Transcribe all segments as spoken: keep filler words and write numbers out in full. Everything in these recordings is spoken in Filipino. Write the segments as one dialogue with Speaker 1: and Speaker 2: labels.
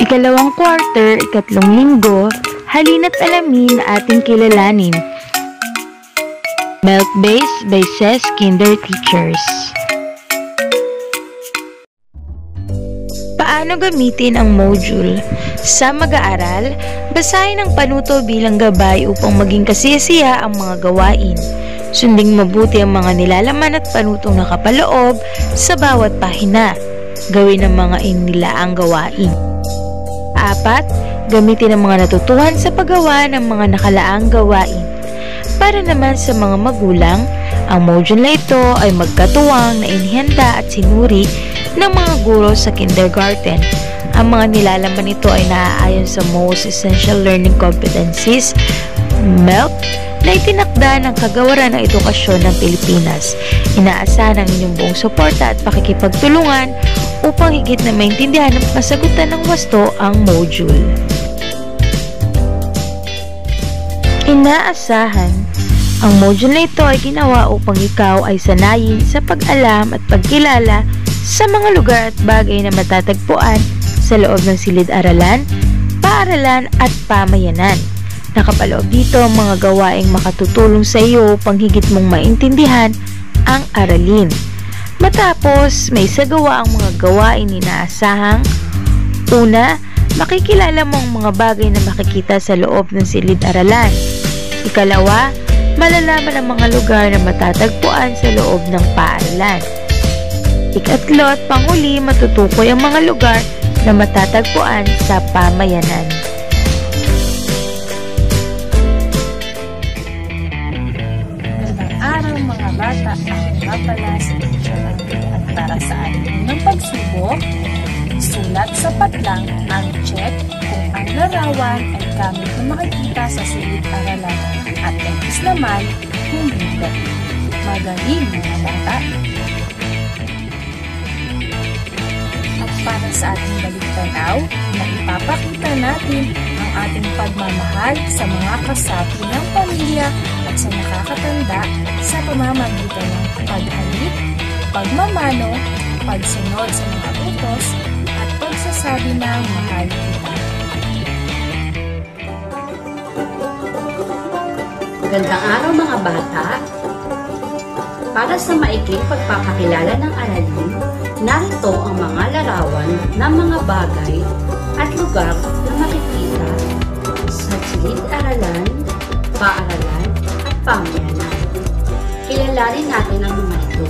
Speaker 1: Ikalawang quarter, ikatlong linggo, halina't alamin na ating kilalanin. Milk Base by S E S Kinder Teachers. Paano gamitin ang module? Sa mag-aaral, basahin ang panuto bilang gabay upang maging kasiyasiya ang mga gawain. Sunding mabuti ang mga nilalaman at panutong nakapaloob sa bawat pahina. Gawin ang mga inilaang gawain. Apat, gamitin ang mga natutuhan sa paggawa ng mga nakalaang gawain. Para naman sa mga magulang, ang module na ito ay magkatuwang na inihanda at sinuri ng mga guro sa kindergarten. Ang mga nilalaman nito ay naaayon sa Most Essential Learning Competencies, M E L C, na itinakda ng Kagawaran ng Edukasyon ng Pilipinas. Inaasahan ang inyong buong suporta at pakikipagtulungan upang higit na maintindihan at masagutan ng wasto ang module. Inaasahan, ang module na ito ay ginawa upang ikaw ay sanayin sa pag-alam at pagkilala sa mga lugar at bagay na matatagpuan sa loob ng silid-aralan, paaralan at pamayanan. Nakapaloob dito ang mga gawaing makatutulong sa iyo upang higit mong maintindihan ang aralin. Matapos, may isagawa ang mga gawain inaasahang: una, makikilala mo ang mga bagay na makikita sa loob ng silid-aralan. Ikalawa, malalaman ang mga lugar na matatagpuan sa loob ng paaralan. Ikatlo at panghuli, matutukoy ang mga lugar na matatagpuan sa pamayanan.
Speaker 2: Magandang araw mga bata, ako nga pala si Teacher Andrea at para sa ating unang pagsubok, sulat sa patlang ang check kung ang larawan ay gamit na makikita sa silid-aralan at X naman kung hindi. Magaling mga bata! At para sa ating balik-tanaw, na ipapakita natin ang ating pagmamahal sa mga kasapi ng pamilya at sa nakakatanda sa pamamagitan ng paghalik, pagmamano, pagsunod sa mga utos, at pagsasabi ng mahal kita.
Speaker 3: Magandang araw mga bata! Para sa maikling pagpapakilala ng aralin, narito ang mga larawan ng mga bagay at lugar na makikita sa silid-aralan, paaralan at pamayanan. Kilalanin natin ang mga ito.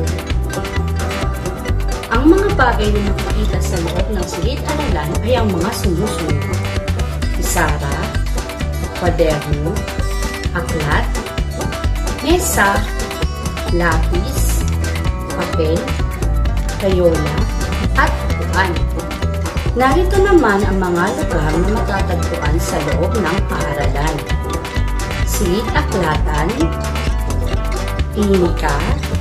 Speaker 3: Ang mga bagay na makikita sa loob ng silid-aralan ay ang mga sumusunod: pisara, kwaderno, aklat, mesa, lapis, papel, kayola, at upuan. Narito naman ang mga lugar na matatagpuan sa loob ng paaralan: silid-aklatan, klinika,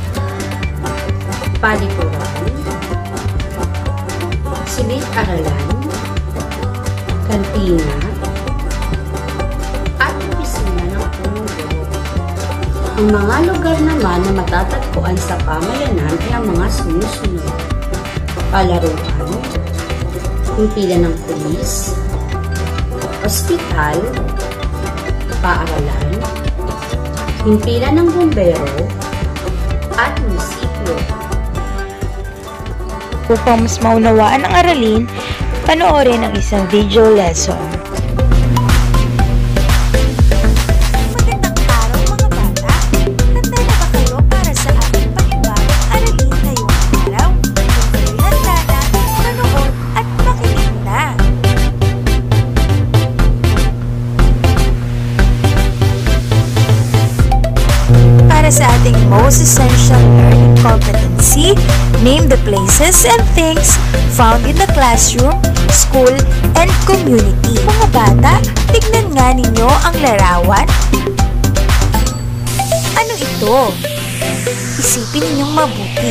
Speaker 3: palikuran, silid-aralan, kantina, at opisina ng punong guro. Ang mga lugar naman na matatagpuan sa pamayanan ay ang mga sumusunod: palaruan, himpilan ng pulis, ospital, paaralan, himpilan ng bumbero, at munisipyo.
Speaker 1: Upang mas maunawaan ang aralin, panoorin ang isang video lesson.
Speaker 4: Sa ating most essential learning competency, name the places and things found in the classroom, school, and community. Mga bata, tignan nga ninyo ang larawan. Ano ito? Isipin ninyong mabuti.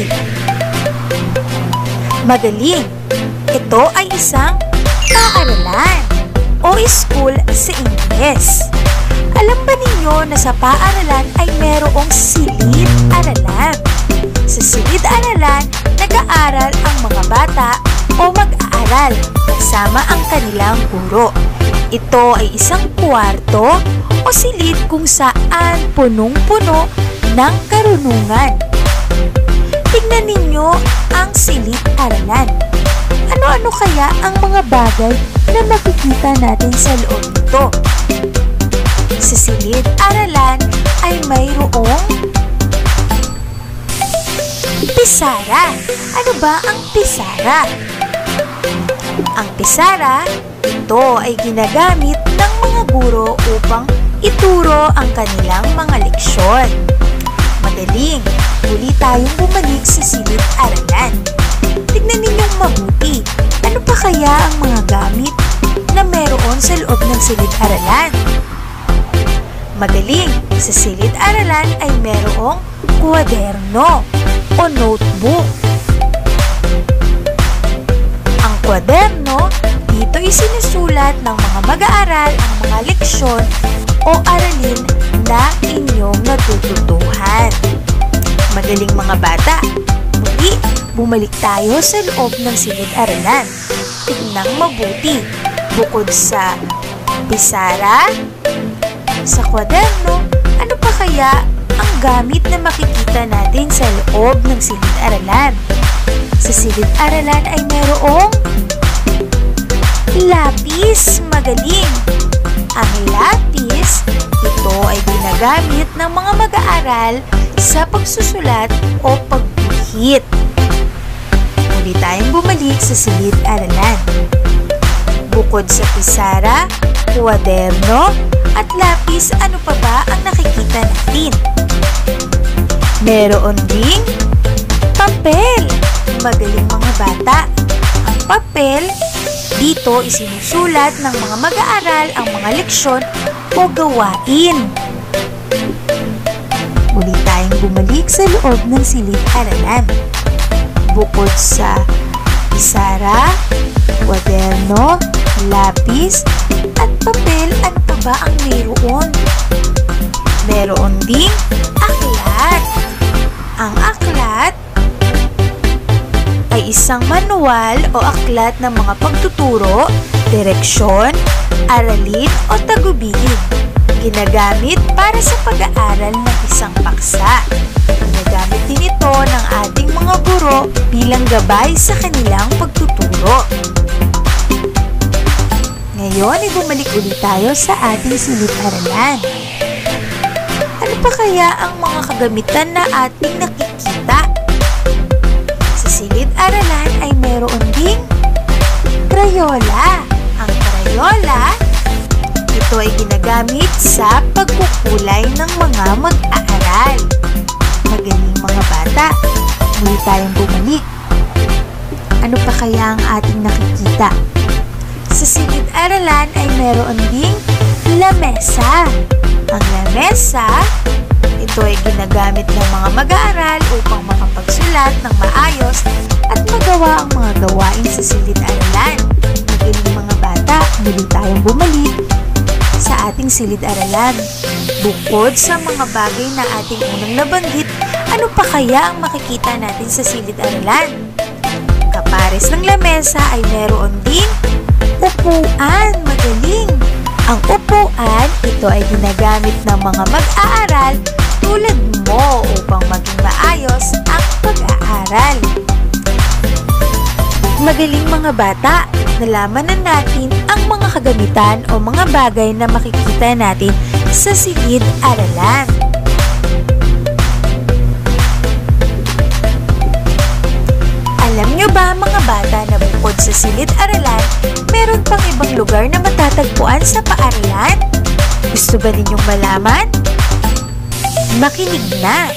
Speaker 4: Magaling! Ito ay isang paaralan o school sa Ingles. Alam ba ninyo na sa paaralan ay merong silid-aralan? Sa silid-aralan, nag-aaral ang mga bata o mag-aaral. kasama ang kanilang guro. Ito ay isang kwarto o silid kung saan punong-puno ng karunungan. Tingnan ninyo ang silid-aralan. Ano-ano kaya ang mga bagay na makikita natin sa loob nito? Sa silid-aralan ay mayroong pisara. Ano ba ang pisara? Ang pisara, ito ay ginagamit ng mga guro upang ituro ang kanilang mga leksyon. Magaling, muli tayong bumalik sa silid-aralan. Tignan ninyong mabuti, ano pa kaya ang mga gamit na meron sa loob ng silid-aralan? Magaling, sa silid-aralan ay merong kwaderno o notebook. Ang kwaderno, dito isinusulat ng mga mag-aaral ang mga leksyon o aralin na inyong natututuhan. Magaling mga bata, muli bumalik tayo sa loob ng silid-aralan. Tignan mabuti, bukod sa pisara, sa kwaderno, ano pa kaya ang gamit na makikita natin sa loob ng silid-aralan? Sa silid-aralan ay mayroong lapis. Magaling! Ang lapis, ito ay ginagamit ng mga mag-aaral sa pagsusulat o pagguhit. Muli tayong bumalik sa silid-aralan. Bukod sa pisara, kwaderno, at lapis, ano pa ba ang nakikita natin? Meron ding papel. Magaling mga bata. Ang papel, dito isinusulat ng mga mag-aaral ang mga leksyon o gawain. Muli tayong bumalik sa loob ng silid-aralan. Bukod sa pisara, kwaderno, lapis, at papel, ano pa ba ang mayroon? Meron ding aklat. Ang aklat ay isang manual o aklat ng mga pagtuturo, direksyon, aralin o tagubilin. Ginagamit para sa pag-aaral ng isang paksa. Ginagamit din ito ng ating mga guro bilang gabay sa kanilang pagtuturo. Ngayon, ibumalik ulit tayo sa ating silid-aralan. Ano pa kaya ang mga kagamitan na ating nakikita? Sa silid-aralan ay meron ding krayola. Ang krayola, ito ay ginagamit sa pagkukulay ng mga mag-aaral. Magaling mga bata, muli tayong bumalik. Ano pa kaya ang ating nakikita? Sa silid-aralan ay meron ding lamesa. Ang lamesa, ito ay ginagamit ng mga mag-aaral upang makapagsulat ng maayos at magawa ang mga gawain sa silid-aralan. Magaling mga bata, muli tayong bumalik sa ating silid-aralan. Bukod sa mga bagay na ating unang nabanggit, ano pa kaya ang makikita natin sa silid-aralan? Kapares ng lamesa ay meron ding upuan. Magaling! Ang upuan, ito ay ginagamit ng mga mag-aaral tulad mo upang maging maayos ang pag-aaral. Magaling mga bata, nalaman na natin ang mga kagamitan o mga bagay na makikita natin sa silid-aralan. Alam nyo ba mga bata na bukod sa silid-aralan, meron pang ibang lugar na matatagpuan sa paaralan? Gusto ba ninyong malaman? Makinig na!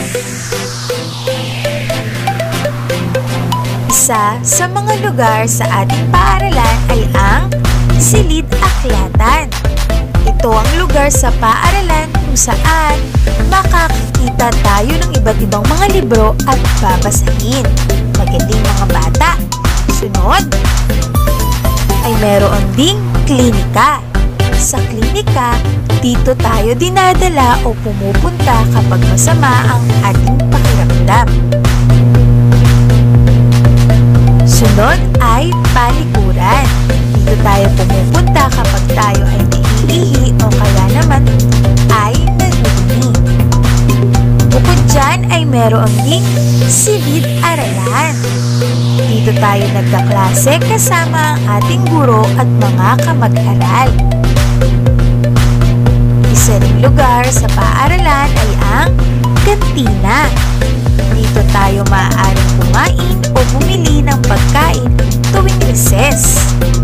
Speaker 4: Isa sa mga lugar sa ating paaralan ay ang silid-aklatan. Ito ang lugar sa paaralan kung saan makakakita tayo ng iba't ibang mga libro at babasahin. Magaling mga bata. Sunod ay meron ding klinika. Sa klinika, dito tayo dinadala o pumupunta kapag masama ang ating pakiramdam. Sunod ay palikuran. ay meron ding silid-aralan. Dito tayo nagkaklase kasama ang ating guro at mga kamag-aral. Isa ring lugar sa paaralan ay ang kantina. Dito tayo maaaring kumain o bumili ng pagkain tuwing recess.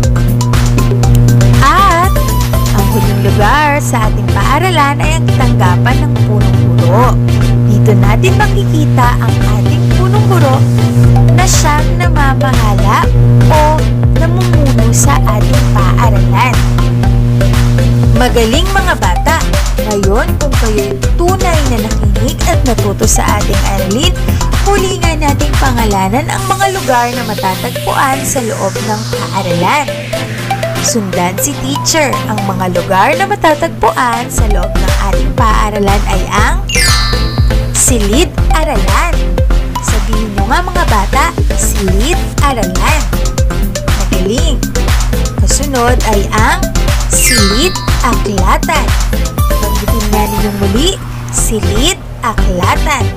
Speaker 4: At ang huling lugar sa ating paaralan ay ang tanggapan ng punong guro. Dito natin makikita ang ating punong guro na siyang namamahala o namumuno sa ating paaralan. Magaling mga bata! Ngayon, kung kayo'y tunay na nakinig at natuto sa ating aralin, muli nga nating pangalanan ang mga lugar na matatagpuan sa loob ng paaralan. Sundan si teacher. Ang mga lugar na matatagpuan sa loob ng ating paaralan ay ang silid-aralan. Sabihin nyo nga mga bata, silid-aralan. Magaling! Kasunod ay ang silid-aklatan. Banggitin na ninyong muli, silid-aklatan.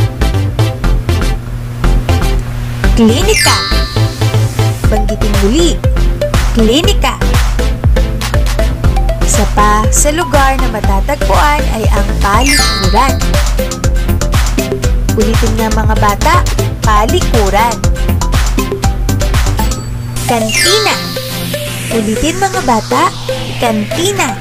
Speaker 4: Klinika. Banggitin muli, klinika. Isa pa sa lugar na matatagpuan ay ang palikuran. Ulitin nga mga bata, palikuran. Kantina. Ulitin mga bata, kantina.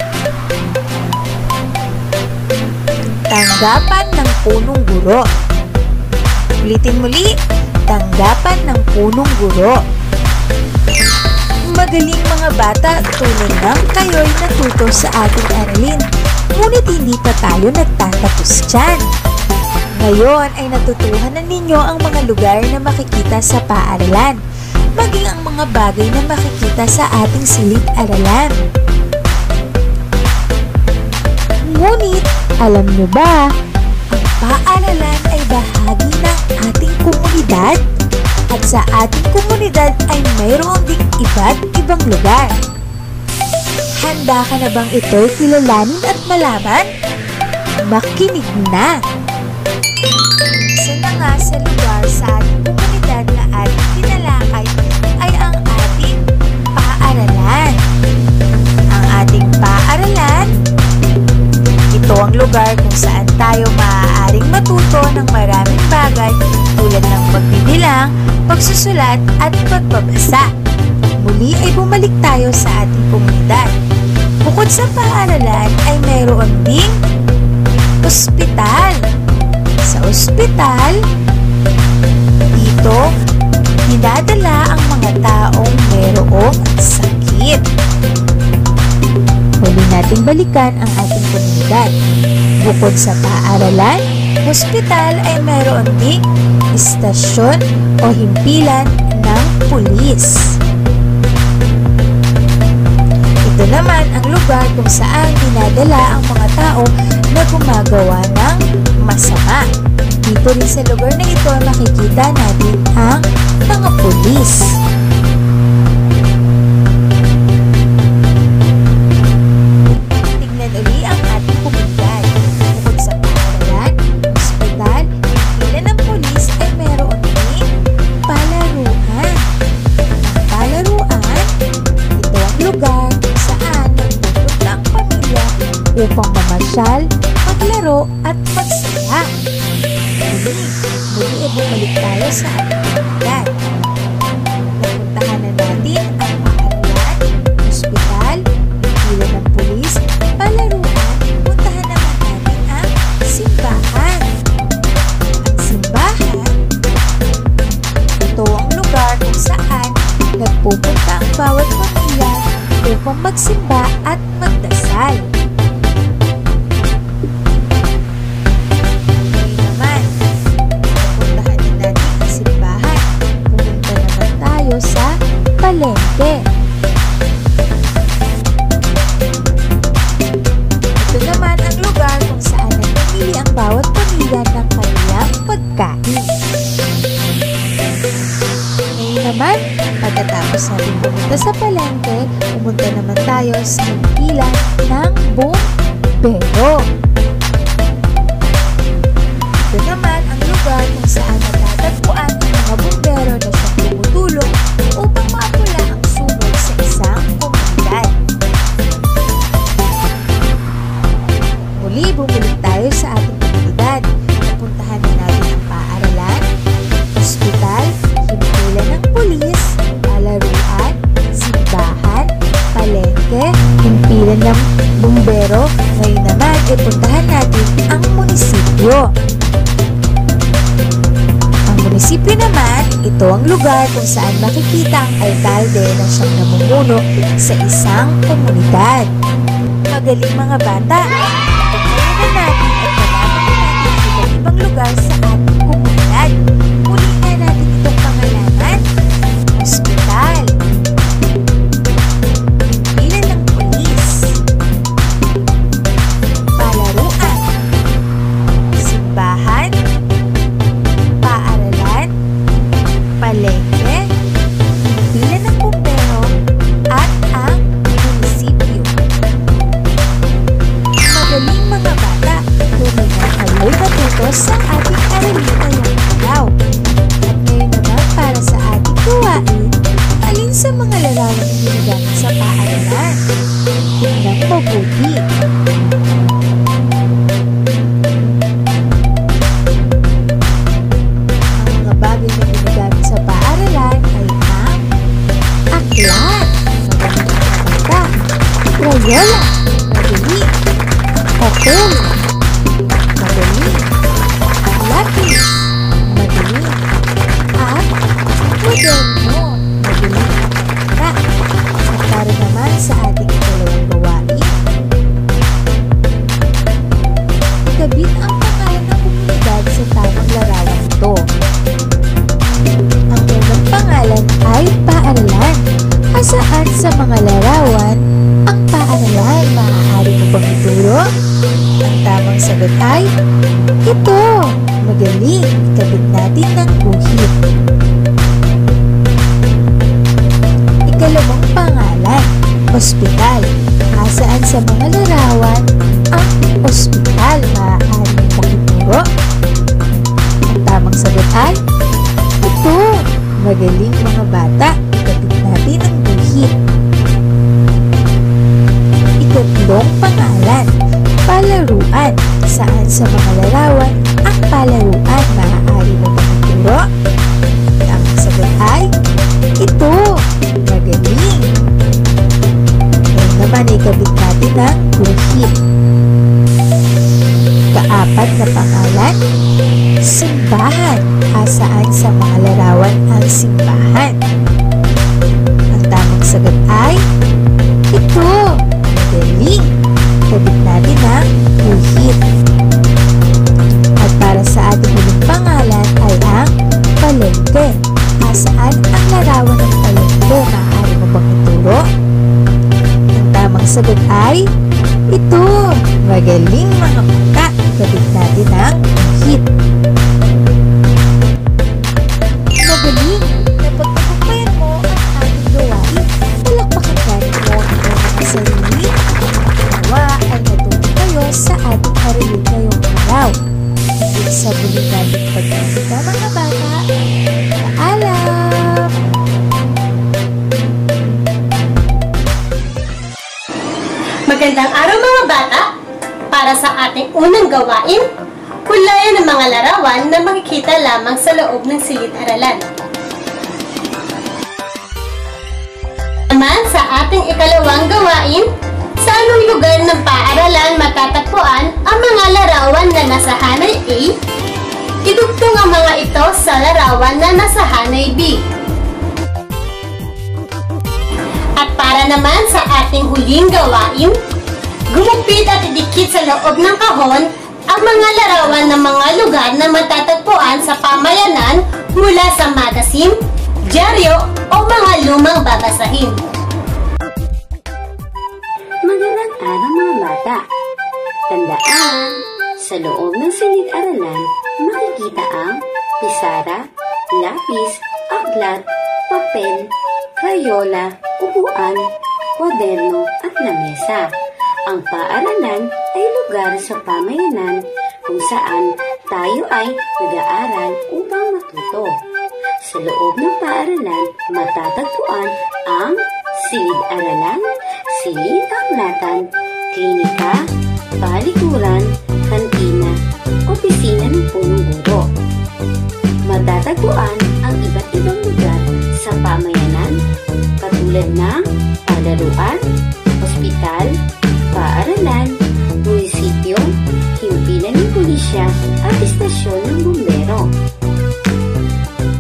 Speaker 4: Tanggapan ng punong guro. Ulitin muli, tanggapan ng punong guro. Magaling mga bata, tulad ng kayo'y natuto sa ating aralin. Ngunit hindi pa tayo nagtatapos dyan. Ngayon ay natutuhan na ninyo ang mga lugar na makikita sa paaralan, maging ang mga bagay na makikita sa ating silid-aralan. Ngunit, alam nyo ba, ang paaralan ay bahagi ng ating komunidad at sa ating komunidad ay mayroon ding iba't ibang lugar. Handa ka na bang ito'y kilalanin at malaman? Makinig na! Isa na nga sa lugar sa ating komunidad na ating tinalakay ay ang ating paaralan. Ang ating paaralan, ito ang lugar kung saan tayo maaaring matuto ng maraming bagay tulad ng pagbibilang, pagsusulat at pagbabasa. Muli ay bumalik tayo sa ating komunidad. Bukod sa paaralan ay mayroon ding ospital. Sa ospital, dito, dinadala ang mga taong mayroong sakit. Huli nating balikan ang ating komunidad. Bukod sa paaralan, ospital ay mayroon ding istasyon o himpilan ng pulis. Ito naman ang lugar kung saan dinadala ang mga tao na gumagawa ng masama. Dito rin sa lugar na ito makikita natin ang mga pulis. Tingnan uli ang ating komunidad. Bukod sa paaralan, ospital, himpilan ng pulis ay meron din palaruan. Ang palaruan, ito ang lugar kung saan nagpupunta ang pamilya upang mamasyal, maglaro at magsaya. Muli, muli ay bumalik tayo sa ating komunidad. Napuntahan na natin ang paaralan, ospital, himpilan ng pulis, palaruan, puntahan naman natin ang simbahan. Ang simbahan, ito ang lugar kung saan nagpupunta ang bawat pamilya upang magsimba at magdasal. Sa palengke. Ito naman ang lugar kung saan nagpili ang bawat pamilya ng kanilang pagkain. Ngayon naman, pagkatapos natin pumunta sa palengke, pumunta naman tayo sa himpilan ng bumbero. Ito naman ang lugar munisipyo naman, ito ang lugar kung saan makikita ang alkalde na siyang namumuno sa isang komunidad. Magaling mga bata! Pagkakaroon natin at malaman natin ang iba't ibang lugar sa ating komunidad. Muli nga natin itong pangalanan: ospital, bilan ng pulis, palaruan, simbahan, paaralan, palengke, bilan ng bumbero, at ang munisipyo. Magaling mga bata, tunay na kayo'y natuto sa ating aralin ngayong araw. At ngayon naman para sa ating gawain, alin sa mga larawang ginagamit sa paaralan? Tingnan mabuti. Ang mga bagay na ginagamit sa paaralan ay ang aklat, magaling mga bata, crayola, magaling, papel, magaling, lapis, magaling, at kuaderno, magaling. At para naman sa ating ikalawang gawain, ikabit ang pangalan ng komunidad sa tamang larawan ito. Ang unang pangalan ay paaralan. Asaan sa mga larawan ang paaralan? Maaari mo bang ituro? Ang tamang sagot ay ito. Magaling. Ikabit natin ng guhit. Ikalawang pangalan, ospital. Asaan sa mga larawan ang ospital? Maaari mo bang ituro? Ang tamang sagot ay ito. Magaling mga bata. Ikabit natin ang guhit. Ikatlong pangalan, palaruan. Saan sa mga larawan ang palaruan? Maaari mo bang ituro? Ang sagot ay ito. Magaling. Ngayon naman ay ikabit natin ang guhit. Kaapat na pangalan, simbahan. Asaan sa mga larawan ang simbahan? Ang tamang sagot ay ito. Magaling. Ikabit natin ang guhit. At para sa ating huling pangalan ay ang palengke. Asaan ang larawan ng palengke? Maaari mo bang ituro? Ang tamang sagot ay ito. Magaling mga bata. Ikabit natin ang guhit. Magaling. Napagtagumpayan mo ang ating gawain. Palakpakan natin mo ang mga sarili. Nawa ay natuto kayo sa ating aralin ngayong araw. Hanggang sa muli natin pagkakita mga bata. Paalam!
Speaker 5: Magandang araw mga bata! Para sa ating unang gawain, hulayan ang mga larawan na makikita lamang sa loob ng silid-aralan. Naman sa ating ikalawang gawain, sa anong lugar ng paaralan matatagpuan ang mga larawan na nasa hanay A? Idugtong ang mga ito sa larawan na nasa hanay B. At para naman sa ating huling gawain, gumupit at idikit sa loob ng kahon ang mga larawan ng mga lugar na matatagpuan sa pamayanan mula sa magazine, dyaryo o mga lumang babasahin.
Speaker 3: Magandang araw mga bata! Tandaan, sa loob ng silid-aralan, makikita ang pisara, lapis, aklat, papel, crayola, upuan, kwaderno at lamesa. Ang paaralan ay lugar sa pamayanan kung saan tayo ay nag-aaral upang matuto. Sa loob ng paaralan, matatagpuan ang silid-aralan, silid-aklatan, klinika, palikuran, kantina, opisina ng punong guro. Matatagpuan ang iba't ibang lugar sa pamayanan katulad ng palaruan, ospital, paaralan, munisipyo, himpilan ng pulisya at istasyon ng bumbero.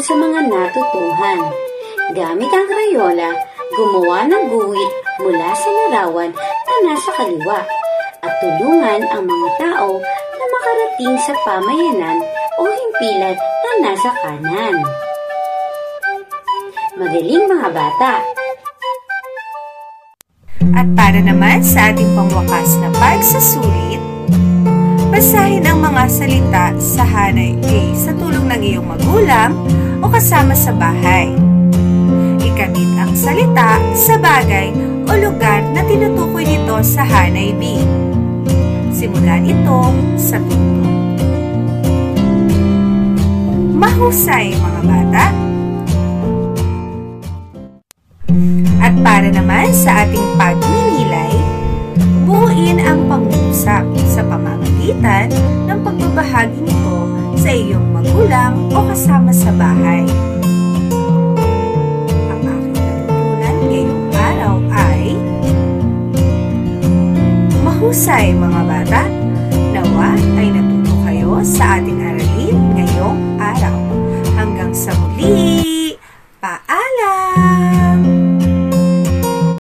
Speaker 3: sa mga natutuhan. Gamit ang Crayola, gumawa ng guhit mula sa larawan na nasa kaliwa at tulungan ang mga tao na makarating sa pamayanan o himpilan na nasa kanan. Magaling mga bata!
Speaker 4: At para naman sa ating pangwakas na pagsusulit, basahin ang mga salita sa Hanay A sa tulong ng iyong magulang o kasama sa bahay. Ikamit ang salita sa bagay o lugar na tinutukoy nito sa Hanay B. Simulan ito sa tulo. Mahusay mga bata! At para naman sa ating pagninilay, buuin ang pangungusap sa pamamagitan ng pagbabahagi nito sa iyong magulang o kasama sa bahay. Ang aking natutunan ngayong araw ay mahusay mga bata. Nawa ay natuto kayo sa ating aralin ngayong araw. Hanggang sa muli, paalam!